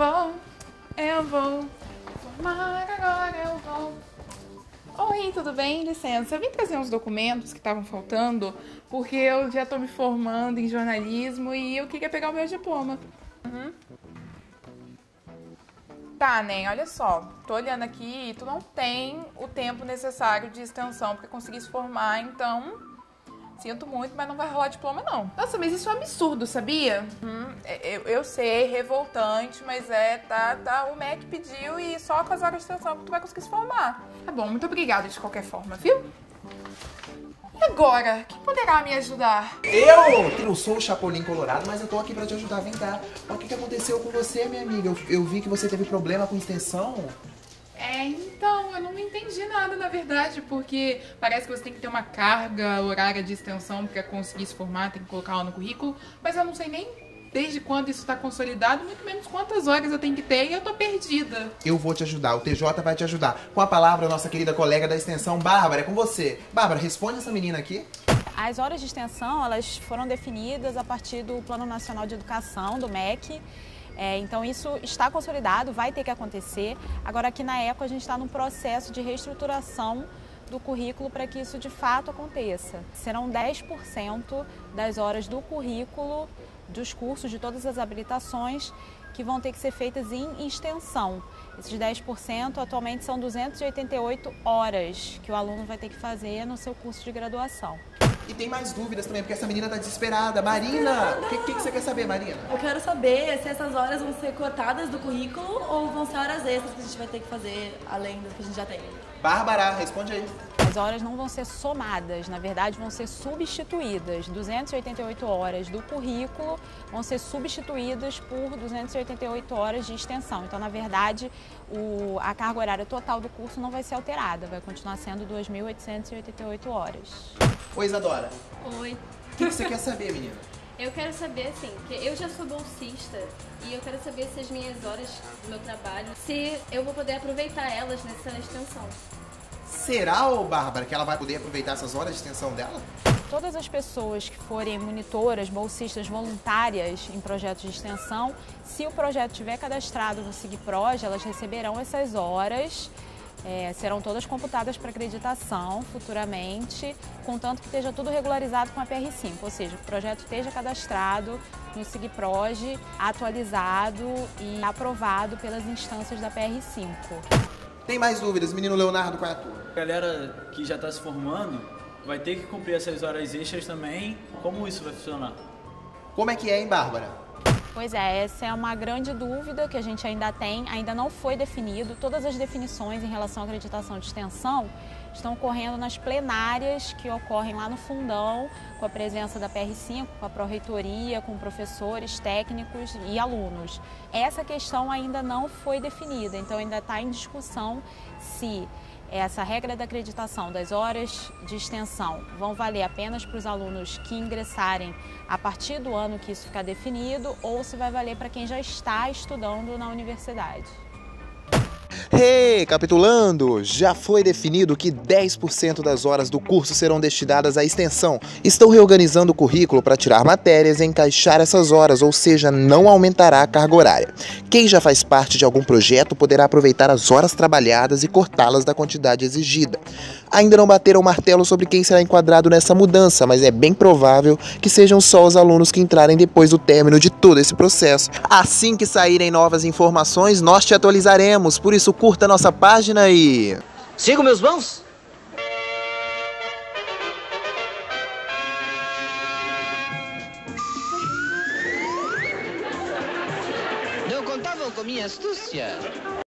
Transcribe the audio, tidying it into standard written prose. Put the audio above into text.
vou formar agora, eu vou. Oi, tudo bem? Licença, eu vim trazer uns documentos que estavam faltando, porque eu já tô me formando em jornalismo e eu queria pegar o meu diploma. Tá, Nen, olha só, tô olhando aqui e tu não tem o tempo necessário de extensão pra conseguir se formar, então sinto muito, mas não vai rolar diploma não. Nossa, mas isso é um absurdo, sabia? Eu sei, revoltante, mas o MEC pediu e só com as horas de extensão que tu vai conseguir se formar. Tá bom, muito obrigada de qualquer forma, viu? E agora, quem poderá me ajudar? Eu não sou o Chapolin Colorado, mas eu tô aqui pra te ajudar. Vem cá. Olha o que aconteceu com você, minha amiga. Eu vi que você teve problema com extensão. Então, eu não entendi nada, na verdade, porque parece que você tem que ter uma carga horária de extensão pra conseguir se formar, tem que colocar lá no currículo, mas eu não sei nem desde quando isso tá consolidado, muito menos quantas horas eu tenho que ter e eu tô perdida. Eu vou te ajudar, o TJ vai te ajudar. Com a palavra, a nossa querida colega da extensão, Bárbara, é com você. Bárbara, responde essa menina aqui. As horas de extensão, elas foram definidas a partir do Plano Nacional de Educação, do MEC. Então isso está consolidado, vai ter que acontecer. Agora aqui na ECO a gente está num processo de reestruturação do currículo para que isso de fato aconteça. Serão 10% das horas do currículo, dos cursos, de todas as habilitações que vão ter que ser feitas em extensão. Esses 10% atualmente são 288 horas que o aluno vai ter que fazer no seu curso de graduação. E tem mais dúvidas também, porque essa menina tá desesperada. Marina, o que você quer saber, Marina? Eu quero saber se essas horas vão ser cortadas do currículo ou vão ser horas extras que a gente vai ter que fazer além das que a gente já tem. Bárbara, responde aí. As horas não vão ser somadas, na verdade vão ser substituídas. 288 horas do currículo vão ser substituídas por 288 horas de extensão. Então, na verdade, a carga horária total do curso não vai ser alterada, vai continuar sendo 2.888 horas. Oi, Isadora. Oi. O que você quer saber, menina? Eu quero saber, assim, porque eu já sou bolsista e eu quero saber se as minhas horas do meu trabalho, se eu vou poder aproveitar elas nessa extensão. Será, ô Bárbara, que ela vai poder aproveitar essas horas de extensão dela? Todas as pessoas que forem monitoras, bolsistas voluntárias em projetos de extensão, se o projeto tiver cadastrado no SIGPROJ, elas receberão essas horas, serão todas computadas para acreditação futuramente, contanto que esteja tudo regularizado com a PR5, ou seja, o projeto esteja cadastrado no SIGPROJ, atualizado e aprovado pelas instâncias da PR5. Tem mais dúvidas, menino Leonardo, qual é a tua? A galera que já está se formando vai ter que cumprir essas horas extras também. Como isso vai funcionar? Como é que é, hein, Bárbara? Pois é, essa é uma grande dúvida que a gente ainda tem, ainda não foi definido. Todas as definições em relação à acreditação de extensão estão ocorrendo nas plenárias que ocorrem lá no fundão, com a presença da PR5, com a pró-reitoria, com professores, técnicos e alunos. Essa questão ainda não foi definida, então ainda está em discussão se essa regra da acreditação das horas de extensão vão valer apenas para os alunos que ingressarem a partir do ano que isso ficar definido ou se vai valer para quem já está estudando na universidade. Recapitulando, já foi definido que 10% das horas do curso serão destinadas à extensão. Estão reorganizando o currículo para tirar matérias e encaixar essas horas, ou seja, não aumentará a carga horária. Quem já faz parte de algum projeto poderá aproveitar as horas trabalhadas e cortá-las da quantidade exigida. Ainda não bateram o martelo sobre quem será enquadrado nessa mudança, mas é bem provável que sejam só os alunos que entrarem depois do término de todo esse processo. Assim que saírem novas informações, nós te atualizaremos, por isso curta nossa página e... Sigo meus bons? Não contavam com minha astúcia?